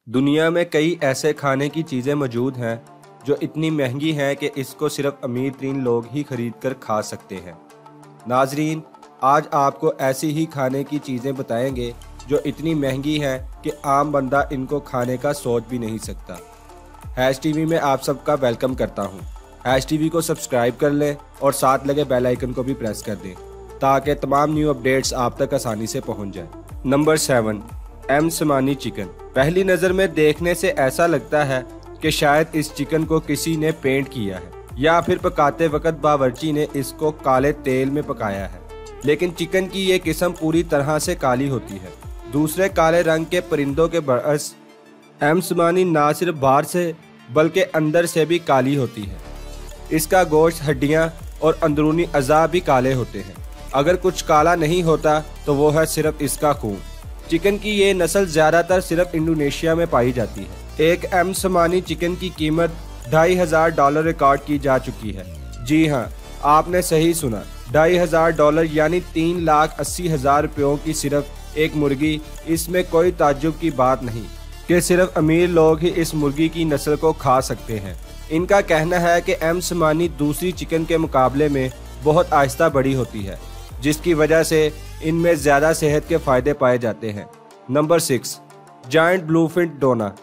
दुनिया में कई ऐसे खाने की चीज़ें मौजूद हैं जो इतनी महंगी हैं कि इसको सिर्फ अमीर तरीन लोग ही खरीद कर खा सकते हैं। नाजरीन, आज आपको ऐसी ही खाने की चीज़ें बताएंगे जो इतनी महंगी हैं कि आम बंदा इनको खाने का सोच भी नहीं सकता। हैश टीवी में आप सबका वेलकम करता हूं। हैश टीवी को सब्सक्राइब कर लें और साथ लगे बेल आइकन को भी प्रेस कर दें ताकि तमाम न्यू अपडेट्स आप तक आसानी से पहुंच जाए। नंबर 7, एमसमानी चिकन। पहली नज़र में देखने से ऐसा लगता है कि शायद इस चिकन को किसी ने पेंट किया है या फिर पकाते वक्त बावर्ची ने इसको काले तेल में पकाया है, लेकिन चिकन की ये किस्म पूरी तरह से काली होती है। दूसरे काले रंग के परिंदों के बरअक्स एमसमानी ना सिर्फ बाहर से बल्कि अंदर से भी काली होती है। इसका गोश्त, हड्डियां और अंदरूनी अज़ा भी काले होते हैं। अगर कुछ काला नहीं होता तो वो है सिर्फ इसका खून। चिकन की ये नस्ल ज़्यादातर सिर्फ इंडोनेशिया में पाई जाती है। एक एमसमानी चिकन की कीमत $2,500 रिकॉर्ड की जा चुकी है। जी हाँ, आपने सही सुना, $2,500 यानी 3,80,000 रुपयों की सिर्फ एक मुर्गी। इसमें कोई ताज्जुब की बात नहीं कि सिर्फ अमीर लोग ही इस मुर्गी की नस्ल को खा सकते हैं। इनका कहना है कि एमसमानी दूसरी चिकन के मुकाबले में बहुत आहिस्ता बड़ी होती है, जिसकी वजह से इनमें ज़्यादा सेहत के फ़ायदे पाए जाते हैं। नंबर 6, जायंट ब्लूफिन टोना।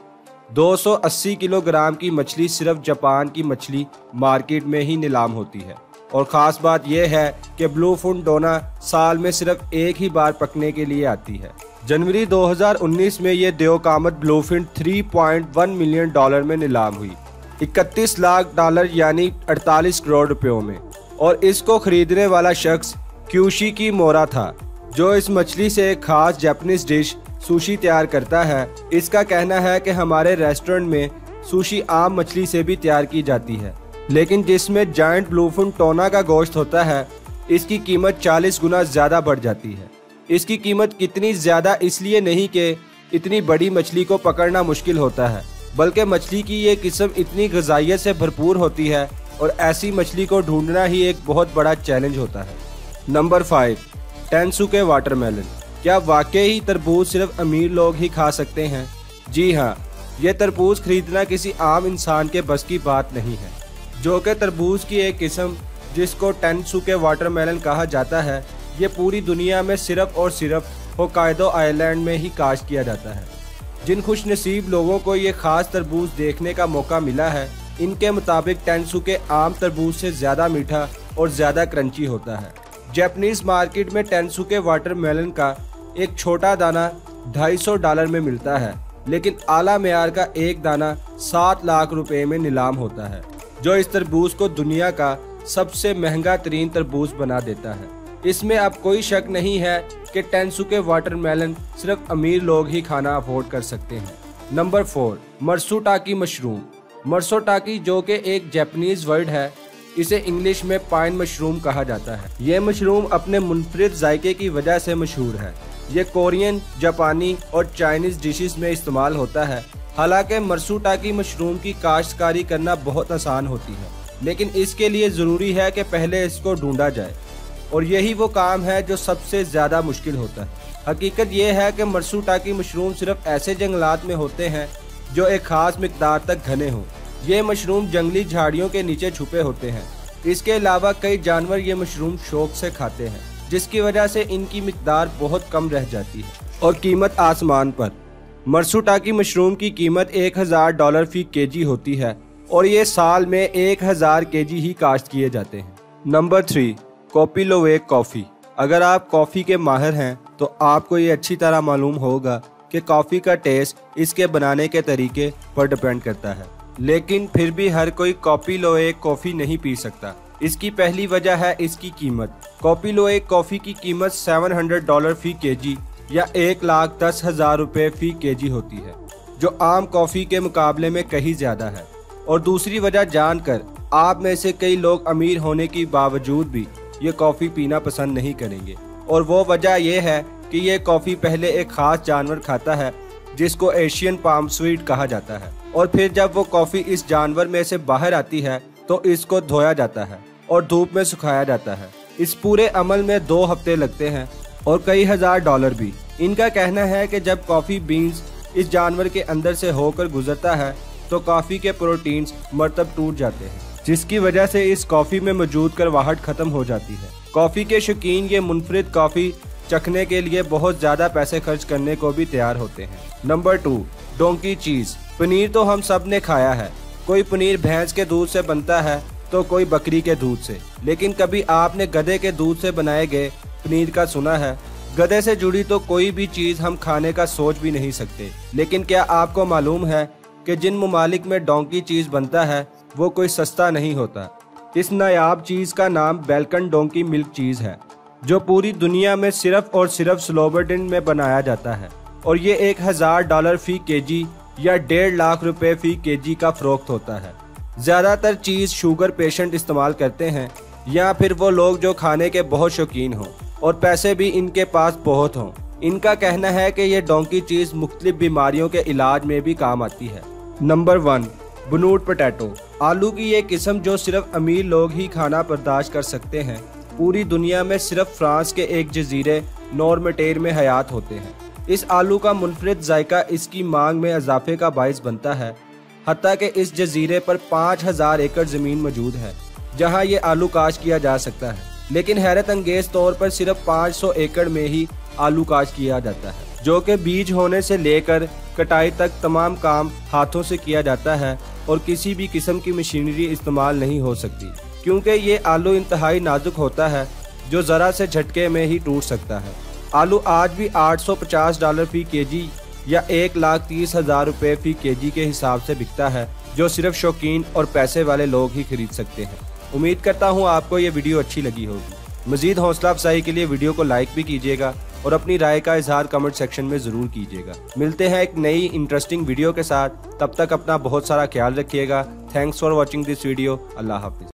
280 किलोग्राम की मछली सिर्फ जापान की मछली मार्केट में ही नीलाम होती है, और ख़ास बात यह है कि ब्लूफिन टोना साल में सिर्फ एक ही बार पकने के लिए आती है। जनवरी 2019 में ये देवकामत ब्लूफिन $3.1 मिलियन में नीलाम हुई, $31 लाख यानी 48 करोड़ रुपयों में। और इसको खरीदने वाला शख्स क्यूशी की मोरा था, जो इस मछली से एक खास जापानीज डिश सुशी तैयार करता है। इसका कहना है कि हमारे रेस्टोरेंट में सुशी आम मछली से भी तैयार की जाती है, लेकिन जिसमें जायंट ब्लूफिन टोना का गोश्त होता है, इसकी कीमत 40 गुना ज़्यादा बढ़ जाती है। इसकी कीमत कितनी ज़्यादा इसलिए नहीं कि इतनी बड़ी मछली को पकड़ना मुश्किल होता है, बल्कि मछली की ये किस्म इतनी ग़िज़ाइयत से भरपूर होती है और ऐसी मछली को ढूंढना ही एक बहुत बड़ा चैलेंज होता है। Number 5, Densuke watermelon. क्या वाकई तरबूज सिर्फ अमीर लोग ही खा सकते हैं? जी हाँ, ये तरबूज खरीदना किसी आम इंसान के बस की बात नहीं है। जो कि तरबूज की एक किस्म जिसको टेंसुके वाटरमेलन कहा जाता है, ये पूरी दुनिया में सिर्फ और सिर्फ होक्काइडो आइलैंड में ही काश्त किया जाता है। जिन खुशनसीब लोगों को ये ख़ास तरबूज देखने का मौका मिला है, इनके मुताबिक टेंसुके आम तरबूज से ज़्यादा मीठा और ज़्यादा क्रंची होता है। जापानीज मार्केट में टेंसुके वाटरमेलन का एक छोटा दाना $250 में मिलता है, लेकिन आला मेयार का एक दाना 7 लाख रुपए में नीलाम होता है, जो इस तरबूज को दुनिया का सबसे महंगा तरीन तरबूज बना देता है। इसमें अब कोई शक नहीं है कि टेंसुके वाटरमेलन सिर्फ अमीर लोग ही खाना अफोर्ड कर सकते हैं। Number 4, मर्सुटाकी mushroom. मर्सुटाकी, जो कि एक जापानीज वर्ड है, इसे इंग्लिश में पाइन मशरूम कहा जाता है। ये मशरूम अपने मुनफरिद जायके की वजह से मशहूर है। ये कोरियन, जापानी और चाइनीज डिशेस में इस्तेमाल होता है। हालांकि मर्सुटाकी मशरूम की काश्तकारी करना बहुत आसान होती है, लेकिन इसके लिए ज़रूरी है कि पहले इसको ढूंढा जाए, और यही वो काम है जो सबसे ज़्यादा मुश्किल होता है। हकीकत यह है कि मर्सुटाकी मशरूम सिर्फ ऐसे जंगलात में होते हैं जो एक ख़ास मिकदार तक घने हों। ये मशरूम जंगली झाड़ियों के नीचे छुपे होते हैं। इसके अलावा कई जानवर ये मशरूम शौक से खाते हैं, जिसकी वजह से इनकी मिकदार बहुत कम रह जाती है और कीमत आसमान पर। मर्सुटाकी मशरूम की कीमत $1,000 फी केजी होती है, और ये साल में 1,000 केजी ही काश्त किए जाते हैं। Number 3, Kopi Luwak coffee. अगर आप कॉफ़ी के माहिर हैं तो आपको ये अच्छी तरह मालूम होगा कि कॉफ़ी का टेस्ट इसके बनाने के तरीके पर डिपेंड करता है, लेकिन फिर भी हर कोई कॉपी लोवेक कॉफ़ी नहीं पी सकता। इसकी पहली वजह है इसकी कीमत। कॉपी लोवेक कॉफ़ी की कीमत $700 फी केजी या 1,10,000 रुपये फी केजी होती है, जो आम कॉफ़ी के मुकाबले में कहीं ज़्यादा है। और दूसरी वजह जानकर आप में से कई लोग अमीर होने के बावजूद भी ये कॉफ़ी पीना पसंद नहीं करेंगे, और वो वजह यह है कि ये कॉफ़ी पहले एक ख़ास जानवर खाता है जिसको एशियन पाम स्वीट कहा जाता है, और फिर जब वो कॉफ़ी इस जानवर में से बाहर आती है तो इसको धोया जाता है और धूप में सुखाया जाता है। इस पूरे अमल में 2 हफ्ते लगते हैं और कई $1,000 भी। इनका कहना है कि जब कॉफ़ी बीन्स इस जानवर के अंदर से होकर गुजरता है तो कॉफ़ी के प्रोटीन्स मरतब टूट जाते हैं, जिसकी वजह से इस कॉफ़ी में मौजूद करवाहट ख़त्म हो जाती है। कॉफ़ी के शौकीन ये मुनफरिद कॉफ़ी चखने के लिए बहुत ज़्यादा पैसे खर्च करने को भी तैयार होते हैं। नंबर 2, डोंकी चीज़। पनीर तो हम सब ने खाया है। कोई पनीर भैंस के दूध से बनता है तो कोई बकरी के दूध से, लेकिन कभी आपने गधे के दूध से बनाए गए पनीर का सुना है? गधे से जुड़ी तो कोई भी चीज़ हम खाने का सोच भी नहीं सकते। लेकिन क्या आपको मालूम है कि जिन ममालिक में डोंकी चीज़ बनता है वो कोई सस्ता नहीं होता। इस नायाब चीज़ का नाम बेल्कन डोंकी मिल्क चीज़ है, जो पूरी दुनिया में सिर्फ और सिर्फ स्लोबर्टन में बनाया जाता है और ये $1000 फी केजी या 1.5 लाख रुपए फी केजी का फरोख्त होता है। ज़्यादातर चीज़ शुगर पेशेंट इस्तेमाल करते हैं या फिर वो लोग जो खाने के बहुत शौकीन हों और पैसे भी इनके पास बहुत हों। इनका कहना है कि ये डोंकी चीज़ मुख्तलिफ बीमारियों के इलाज में भी काम आती है। Number 1, Bonnotte potato. आलू की ये किस्म जो सिर्फ अमीर लोग ही खाना बर्दाश्त कर सकते हैं, पूरी दुनिया में सिर्फ फ्रांस के एक जजीरे नॉर्मटेर में हयात होते हैं। इस आलू का मुनफरिद जायका इसकी मांग में इजाफे का बाइस बनता है, हत्ता कि इस जजीरे पर 5000 एकड़ ज़मीन मौजूद है जहां ये आलू काश्त किया जा सकता है, लेकिन हैरत अंगेज तौर पर सिर्फ 500 एकड़ में ही आलू काश्त किया जाता है, जो कि बीज होने से लेकर कटाई तक तमाम काम हाथों से किया जाता है और किसी भी किस्म की मशीनरी इस्तेमाल नहीं हो सकती, क्योंकि ये आलू इंतहाई नाजुक होता है जो ज़रा से झटके में ही टूट सकता है। आलू आज भी $850 फी केजी या 1,30,000 रुपये फी केजी के हिसाब से बिकता है, जो सिर्फ शौकीन और पैसे वाले लोग ही खरीद सकते हैं। उम्मीद करता हूँ आपको ये वीडियो अच्छी लगी होगी। मज़ीद हौसला अफजाई के लिए वीडियो को लाइक भी कीजिएगा और अपनी राय का इजहार कमेंट सेक्शन में ज़रूर कीजिएगा। मिलते हैं एक नई इंटरेस्टिंग वीडियो के साथ, तब तक अपना बहुत सारा ख्याल रखिएगा। Thanks for watching this video. अल्लाह हाफिज़।